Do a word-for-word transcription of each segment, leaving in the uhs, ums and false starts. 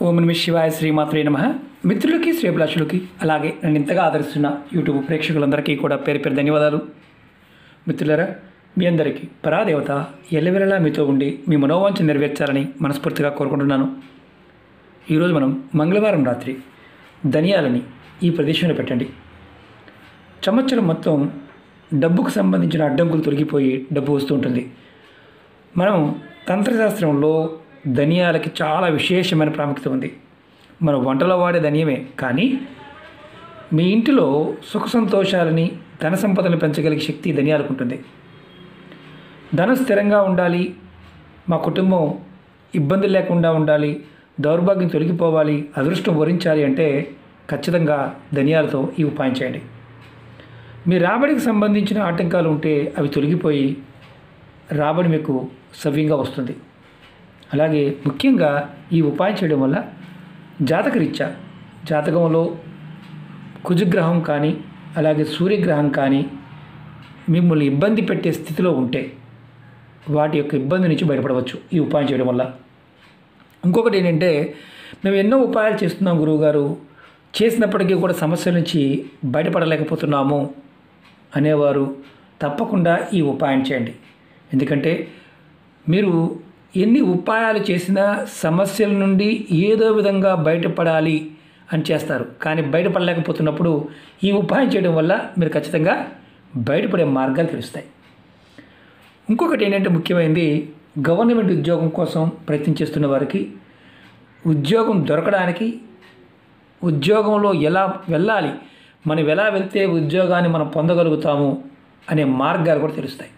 ఓం నమః శివాయ శ్రీమాత్రే నమః. మిత్రులకి శ్రేభిలాషులకి అలాగే నన్ను ఇంతగా ఆదరిస్తున్న యూట్యూబ్ ప్రేక్షకులందరికీ కూడా పేరు పేరు ధన్యవాదాలు. మిత్రులారా, మీ అందరికీ పరాదేవత ఎల్లవెల్లలా మీతో ఉండి మీ మనోవాంఛ నెరవేర్చాలని మనస్ఫూర్తిగా కోరుకుంటున్నాను. ఈరోజు మనం మంగళవారం రాత్రి ధనియాలని ఈ ప్రదేశంలో పెట్టండి. సంవత్సరం మొత్తం డబ్బుకు సంబంధించిన అడ్డంకులు తొలగిపోయి డబ్బు వస్తూ ఉంటుంది. మనం తంత్రశాస్త్రంలో ధనియాలకి చాలా విశేషమైన ప్రాముఖ్యత ఉంది. మనం వంటలో వాడే ధనియమే, కానీ మీ ఇంటిలో సుఖ సంతోషాలని ధన సంపదను పెంచగలిగే శక్తి ధనియాలకు ఉంటుంది. ధనం స్థిరంగా ఉండాలి, మా కుటుంబం ఇబ్బందులు లేకుండా ఉండాలి, దౌర్భాగ్యం తొలగిపోవాలి, అదృష్టం వరించాలి అంటే ఖచ్చితంగా ధనియాలతో ఈ ఉపాయం చేయండి. మీ రాబడికి సంబంధించిన ఆటంకాలు ఉంటే అవి తొలగిపోయి రాబడి మీకు సవ్యంగా వస్తుంది. అలాగే ముఖ్యంగా ఈ ఉపాయం చేయడం వల్ల జాతకరీత్యా జాతకంలో కుజగ్రహం కానీ అలాగే సూర్యగ్రహం కానీ మిమ్మల్ని ఇబ్బంది పెట్టే స్థితిలో ఉంటే వాటి యొక్క ఇబ్బంది నుంచి బయటపడవచ్చు ఈ ఉపాయం చేయడం వల్ల. ఇంకొకటి ఏంటంటే, మేము ఎన్నో ఉపాయాలు చేస్తున్నాం గురువుగారు, చేసినప్పటికీ కూడా సమస్యల నుంచి బయటపడలేకపోతున్నాము అనేవారు తప్పకుండా ఈ ఉపాయం చేయండి. ఎందుకంటే మీరు ఎన్ని ఉపాయాలు చేసినా సమస్యల నుండి ఏదో విధంగా బయటపడాలి అని చేస్తారు, కానీ బయటపడలేకపోతున్నప్పుడు ఈ ఉపాయం చేయడం వల్ల మీరు ఖచ్చితంగా బయటపడే మార్గాలు తెలుస్తాయి. ఇంకొకటి ఏంటంటే ముఖ్యమైనది, గవర్నమెంట్ ఉద్యోగం కోసం ప్రయత్నం చేస్తున్న వారికి ఉద్యోగం దొరకడానికి, ఉద్యోగంలో ఎలా వెళ్ళాలి, మనం ఎలా వెళ్తే ఉద్యోగాన్ని మనం పొందగలుగుతాము అనే మార్గాలు కూడా తెలుస్తాయి.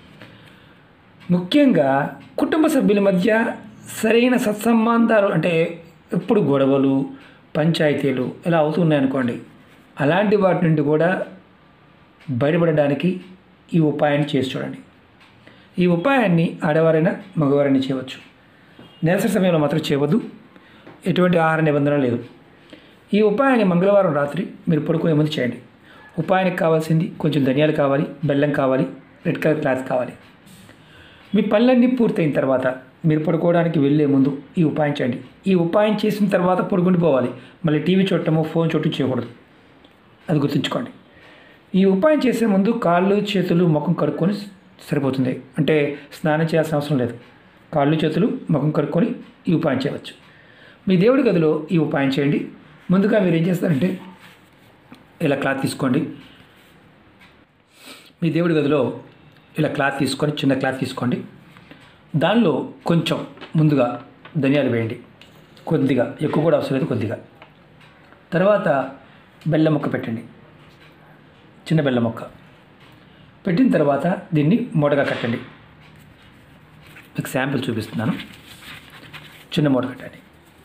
ముఖ్యంగా కుటుంబ సభ్యుల మధ్య సరైన సత్సంబంధాలు, అంటే ఎప్పుడు గొడవలు పంచాయతీలు ఇలా అవుతున్నాయనుకోండి, అలాంటి వాటి నుండి కూడా బయటపడడానికి ఈ ఉపాయాన్ని చేసి చూడండి. ఈ ఉపాయాన్ని ఆడవారైనా మగవారైనా చేయవచ్చు. నెలసరి సమయంలో మాత్రం చేయవద్దు, ఎటువంటి ఆహార నిబంధన లేదు. ఈ ఉపాయాన్ని మంగళవారం రాత్రి మీరు పడుకునే ముందు చేయండి. ఉపాయానికి కావాల్సింది కొంచెం ధనియాలు కావాలి, బెల్లం కావాలి, రెడ్ కలర్ క్లాత్ కావాలి. మీ పనులన్నీ పూర్తయిన తర్వాత మీరు పడుకోవడానికి వెళ్ళే ముందు ఈ ఉపాయం చేయండి. ఈ ఉపాయం చేసిన తర్వాత పడుకుండిపోవాలి, మళ్ళీ టీవీ చూడటమో ఫోన్ చూడటం చేయకూడదు, అది గుర్తుంచుకోండి. ఈ ఉపాయం చేసే ముందు కాళ్ళు చేతులు ముఖం కడుక్కొని సరిపోతుంది, అంటే స్నానం చేయాల్సిన అవసరం లేదు. కాళ్ళు చేతులు ముఖం కడుక్కొని ఈ ఉపాయం చేయవచ్చు. మీ దేవుడి గదిలో ఈ ఉపాయం చేయండి. ముందుగా మీరు ఏం చేస్తారంటే, ఇలా క్లాత్ తీసుకోండి. మీ దేవుడి గదిలో ఇలా క్లాత్ తీసుకొని, చిన్న క్లాత్ తీసుకోండి. దానిలో కొంచెం ముందుగా ధనియాలు వేయండి, కొద్దిగా, ఎక్కువ కూడా అవసరం లేదు, కొద్దిగా. తర్వాత బెల్లం ముక్క పెట్టండి, చిన్న బెల్లం ముక్క పెట్టిన తర్వాత దీన్ని మూటగా కట్టండి. మీకు శాంపిల్ చూపిస్తున్నాను. చిన్న మూట కట్టండి.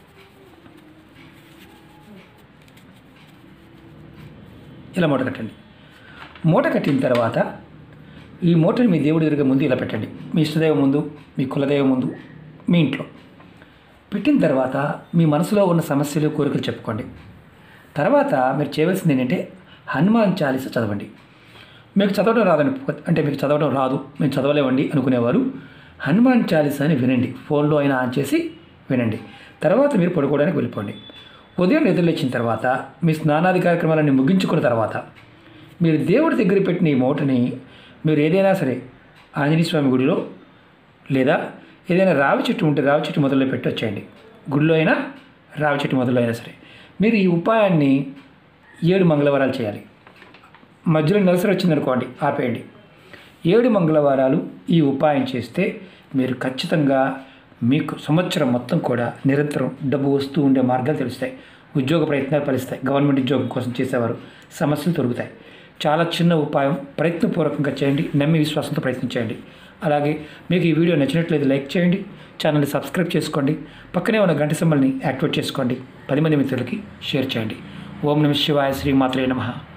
ఇలా మూట కట్టండి. మూట కట్టిన తర్వాత ఈ మూటని మీ దేవుడి దగ్గర ముందు ఇలా పెట్టండి. మీ ఇష్టదైవం ముందు, మీ కులదైవం ముందు, మీ ఇంట్లో పెట్టిన తర్వాత మీ మనసులో ఉన్న సమస్యలు కోరికలు చెప్పుకోండి. తర్వాత మీరు చేయవలసింది ఏంటంటే, హనుమాన్ చాలీసా చదవండి. మీకు చదవడం రాదని, అంటే మీకు చదవడం రాదు, మేము చదవలేవండి అనుకునేవారు హనుమాన్ చాలీసాని వినండి. ఫోన్లో అయినా ఆన్ చేసి వినండి. తర్వాత మీరు పడుకోవడానికి వెళ్ళిపోండి. ఉదయం నిద్రలేచిన తర్వాత మీ స్నానాది కార్యక్రమాలన్నీ ముగించుకున్న తర్వాత మీరు దేవుడి దగ్గర పెట్టిన ఈ మూటని మీరు ఏదైనా సరే ఆంజనేయ స్వామి గుడిలో లేదా ఏదైనా రావి చెట్టు ఉంటే రావి చెట్టు మొదల్లో పెట్టి వచ్చేయండి. గుడిలో అయినా రావి చెట్టు మొదల్లో అయినా సరే మీరు ఈ ఉపాయాన్ని ఏడు మంగళవారాలు చేయాలి. మధ్యలో నెలసరి వచ్చిందనుకోండి, ఆపేయండి. ఏడు మంగళవారాలు ఈ ఉపాయం చేస్తే మీరు ఖచ్చితంగా మీకు సంవత్సరం మొత్తం కూడా నిరంతరం డబ్బు వస్తూ ఉండే మార్గాలు తెలుస్తాయి. ఉద్యోగ ప్రయత్నాలు ఫలిస్తాయి. గవర్నమెంట్ ఉద్యోగం కోసం చేసేవారు సమస్యలు తొలుగుతాయి. చాలా చిన్న ఉపాయం, ప్రయత్నపూర్వకంగా చేయండి, నమ్మి విశ్వాసంతో ప్రయత్నించండి. అలాగే మీకు ఈ వీడియో నచ్చినట్లయితే లైక్ చేయండి, ఛానల్ని సబ్స్క్రైబ్ చేసుకోండి, పక్కనే ఉన్న గంట సింబల్ని యాక్టివేట్ చేసుకోండి, పది మంది మిత్రులకి షేర్ చేయండి. ఓం నమః శివాయ శ్రీమాత్రే నమః.